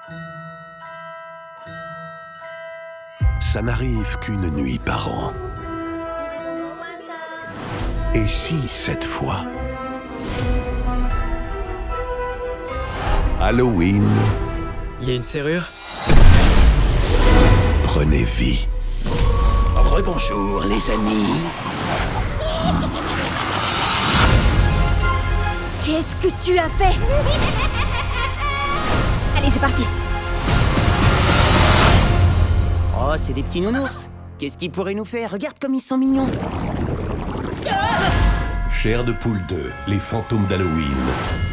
Ça n'arrive qu'une nuit par an. Et si cette fois, Halloween Il y a une serrure? prenait vie? Rebonjour les amis. Qu'est-ce que tu as fait? Allez, c'est parti. Oh, c'est des petits nounours. Qu'est-ce qu'ils pourraient nous faire? Regarde comme ils sont mignons. Chair de poule 2, les fantômes d'Halloween.